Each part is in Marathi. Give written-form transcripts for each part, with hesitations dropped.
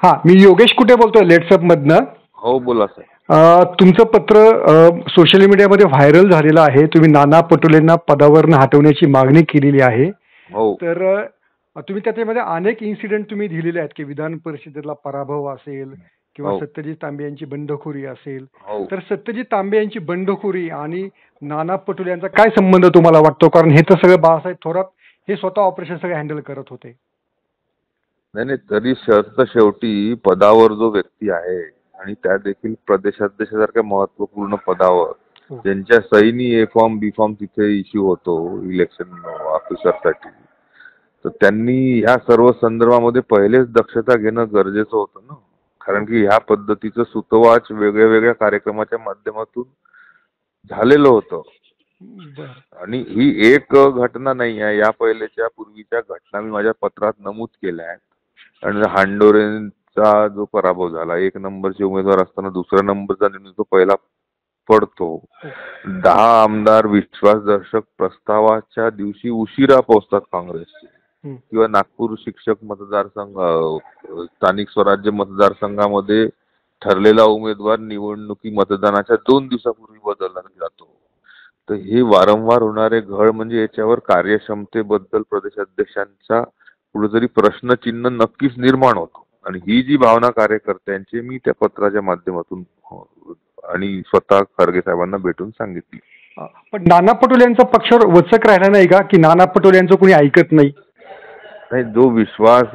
हा, मी योगेश कुठे बोलतोय लेट्सअप मधनं. हो बोला सर. तुमचं पत्र सोशल मीडियामध्ये व्हायरल झालेलं आहे. तुम्ही नाना पटोलेंना पदावरनं हटवण्याची मागणी केलेली आहे. हो तर तुम्ही त्याच्यामध्ये अनेक इन्सिडेंट तुम्ही दिलेले आहेत की विधान परिषदेला पराभव असेल किंवा हो सत्यजित तांबे यांची बंडखोरी असेल. हो. तर सत्यजित तांबे यांची बंडखोरी आणि नाना पटोले यांचा काय संबंध तुम्हाला वाटतो? कारण हे तर सगळं बाळासाहेब थोरात हे स्वतः ऑपरेशन सगळं हँडल करत होते. नाही नाही, तरी शेवटी पदावर जो व्यक्ती आहे आणि त्या देखील प्रदेशाध्यक्षासारख्या महत्वपूर्ण पदावर हो. ज्यांच्या सहीनी ए फॉर्म बी फॉर्म तिथे इश्यू होतो इलेक्शन ऑफिसरसाठी, तर त्यांनी ह्या सर्व संदर्भामध्ये पहिलेच दक्षता घेणं गरजेचं होतं ना. कारण की ह्या पद्धतीचं सुतवाच वेगळ्या वेगळ्या कार्यक्रमाच्या माध्यमातून झालेलं होतं. बरं. आणि ही एक घटना नाही आहे, या पहिलेच्या पूर्वीच्या घटना मी माझ्या पत्रात नमूद केल्या आहेत. आणि हांडोरेंचा जो पराभव झाला, 1 नंबरचे उमेदवार असताना दुसऱ्या नंबरचा निर्णय तो पहिला पडतो. 10 आमदार विश्वासदर्शक प्रस्तावाच्या दिवशी उशिरा पोहोचतात काँग्रेसचे. किंवा नागपूर शिक्षक मतदारसंघ स्थानिक स्वराज्य मतदारसंघामध्ये ठरलेला उमेदवार निवडणुकी मतदानाच्या 2 दिवसापूर्वी बदलला जातो. तर हे वारंवार होणारे घळ म्हणजे याच्यावर कार्यक्षमतेबद्दल प्रदेशाध्यक्षांचा कुठेतरी प्रश्नचिन्ह नक्कीच निर्माण होतो. आणि ही जी भावना कार्यकर्त्यांची मी त्या पत्राच्या माध्यमातून आणि स्वतः खरगे साहेबांना भेटून सांगितली. पण नाना पटोले यांचा पक्षावर वचक राहिला नाही का की नाना पटोले यांचं कोणी ऐकत नाही? नाही, जो विश्वास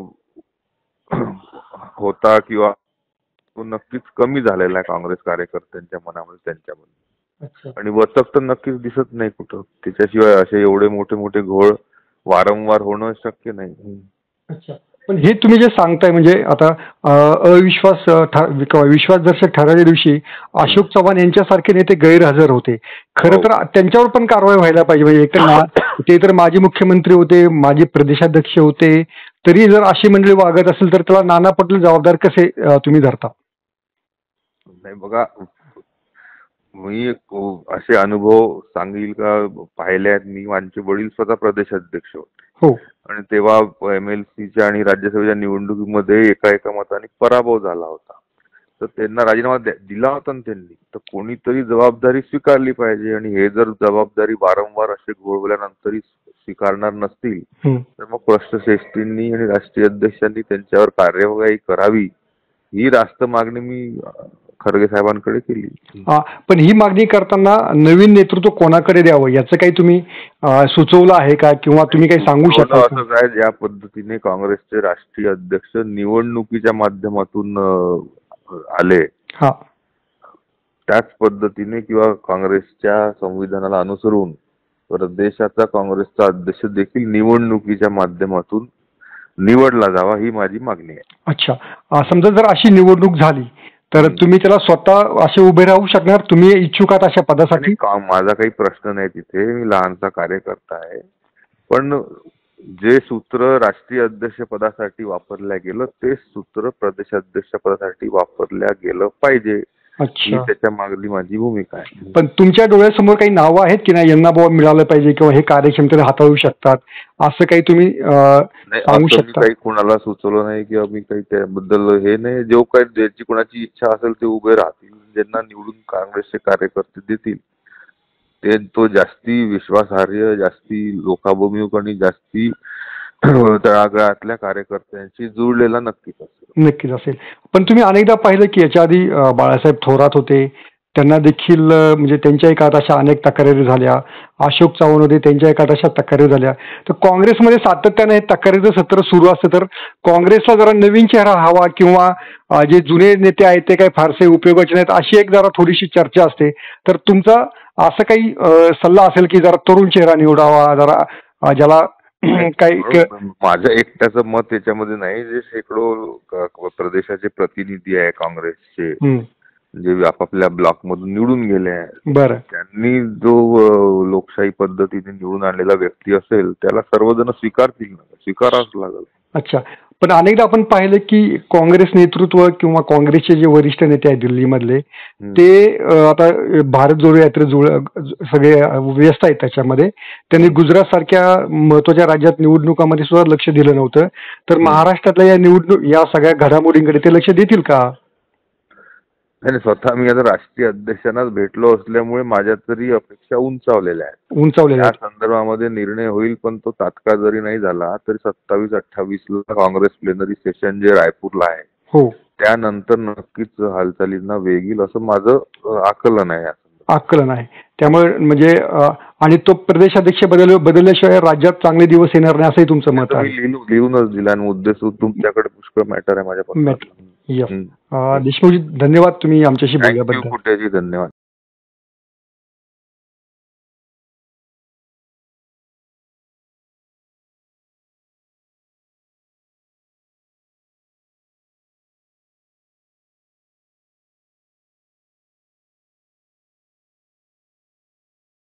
होता किंवा तो नक्कीच कमी झालेला आहे काँग्रेस कार्यकर्त्यांच्या मनामध्ये त्यांच्यामध्ये. आणि वचक तर नक्कीच दिसत नाही कुठं. त्याच्याशिवाय असे एवढे मोठे मोठे घोळ वारंवार होणं शक्य नाही. अच्छा. पण हे तुम्ही जे सांगताय म्हणजे आता विश्वासदर्शक ठरावाच्या दिवशी अशोक चव्हाण यांच्यासारखे नेते गैरहजर होते. खरं तर त्यांच्यावर पण कारवाई व्हायला पाहिजे. म्हणजे एक ते तर माजी मुख्यमंत्री होते, माजी प्रदेशाध्यक्ष होते. तरी जर अशी मंडळी वागत असेल तर त्याला नाना पटोले जबाबदार कसे तुम्ही धरता? नाही बघा, मी असे अनुभव सांगेल का पाहिले आहेत. मी माझे वडील स्वतः प्रदेशाध्यक्ष होते. हो. आणि तेव्हा MLCच्या आणि राज्यसभेच्या निवडणुकीमध्ये एका मताने पराभव झाला होता. तर त्यांना राजीनामा दिला होता ना त्यांनी. तर कोणीतरी जबाबदारी स्वीकारली पाहिजे. आणि हे जर जबाबदारी वारंवार असे घोळवल्यानंतरही स्वीकारणार नसतील तर मग प्रश्नश्रेष्ठींनी आणि राष्ट्रीय अध्यक्षांनी त्यांच्यावर कार्यवाही करावी, ही रास्त मागणी मी खरगे साहेबांकडे केली. पण ही मागणी करताना नवीन नेतृत्व कोणाकडे द्यावं याचं काही तुम्ही सुचवलं आहे का किंवा तुम्ही काही सांगू शकता? असं काय, ज्या पद्धतीने काँग्रेसचे राष्ट्रीय अध्यक्ष निवडणुकीच्या माध्यमातून आले त्याच पद्धतीने किंवा काँग्रेसच्या संविधानाला अनुसरून प्रदेशाचा काँग्रेसचा अध्यक्ष देखील निवडणुकीच्या माध्यमातून निवडला जावा, ही माझी मागणी आहे. अच्छा. समजा जर अशी निवडणूक झाली तर तुम्ही त्याला स्वतः असे उभे राहू शकणार? तुम्ही इच्छुक आहात अशा पदासाठी? माझा काही प्रश्न नाही तिथे. मी लहानसा कार्यकर्ता आहे. पण जे सूत्र राष्ट्रीय अध्यक्ष पदासाठी वापरल्या गेलं तेच सूत्र प्रदेशाध्यक्ष पदासाठी वापरल्या गेलं पाहिजे. अच्छा. त्याच्या मागली माझी भूमिका आहे. पण तुमच्या डोळ्यासमोर काही नावं आहेत की नाही यांना बाबा मिळालं पाहिजे किंवा हे कार्यक्षमतेने हाताळू शकतात असं काही तुम्ही सांगू शकता? काही कोणाला सुचवलं नाही किंवा मी काही त्याबद्दल हे नाही. जो काही ज्याची कोणाची इच्छा असेल ते उभे राहतील. ज्यांना निवडून काँग्रेसचे कार्यकर्ते देतील ते तो जास्ती विश्वासार्ह, जास्ती लोकाभिमुख आणि जास्ती तळागाळातल्या कार्यकर्त्यांशी जुळलेला नक्कीच असेल. पण तुम्ही अनेकदा पाहिलं की याच्या आधी बाळासाहेब थोरात होते, त्यांना देखील म्हणजे त्यांच्या एका अशा अनेक तक्रारी झाल्या. अशोक चव्हाण होते, त्यांच्या एका अशा तक्रारी झाल्या. तर काँग्रेसमध्ये सातत्याने हे तक्रारीचं सत्र सुरू असतं. तर काँग्रेसला जरा नवीन चेहरा हवा किंवा जे जुने नेते आहेत ते काही फारसे उपयोगाचे नाहीत अशी एक जरा थोडीशी चर्चा असते. तर तुमचा असं काही सल्ला असेल की जरा तरुण चेहरा निवडावा, जरा ज्याला काही? माझं एकट्याचं मत त्याच्यामध्ये नाही. जे शेकडो प्रदेशाचे प्रतिनिधी आहे काँग्रेसचे, जे आपापल्या ब्लॉक मधून निवडून गेले आहेत, त्यांनी जो लोकशाही पद्धतीने निवडून आणलेला व्यक्ती असेल त्याला सर्वजण स्वीकारावंच लागेल. अच्छा. पण अनेकदा आपण पाहिलं की काँग्रेस नेतृत्व किंवा काँग्रेसचे जे वरिष्ठ नेते आहेत दिल्लीमधले ते आता भारत जोडो यात्रे सगळे व्यस्त आहेत त्याच्यामध्ये. त्यांनी गुजरात सारख्या महत्वाच्या राज्यात निवडणुकांमध्ये सुद्धा लक्ष दिलं नव्हतं. तर महाराष्ट्रातल्या या सगळ्या घडामोडींकडे ते लक्ष देतील का? नाही, स्वतः मी आता राष्ट्रीय अध्यक्षांनाच भेटलो असल्यामुळे माझ्या तरी अपेक्षा उंचावलेल्या आहेत. उंचावलेल्या त्या संदर्भामध्ये निर्णय होईल, पण तो तात्काळ जरी नाही झाला तरी 27-28 काँग्रेस प्लेनरी सेशन जे रायपूरला आहे हो, त्यानंतर नक्कीच हालचालींना वेग येईल असं माझं आकलन आहे. आकलन आहे. त्यामुळे म्हणजे आणि तो प्रदेशाध्यक्ष बदलल्याशिवाय राज्यात चांगले दिवस येणार नाही असंही तुमचं मत आहे. लिहूनच दिला आणि मुद्दे तुमच्याकडे पुष्कळ मॅटर आहे माझ्या पत्रात. देशमुखजी, धन्यवाद तुम्ही आमच्याशी बोलल्याबद्दल. कुठेही धन्यवाद.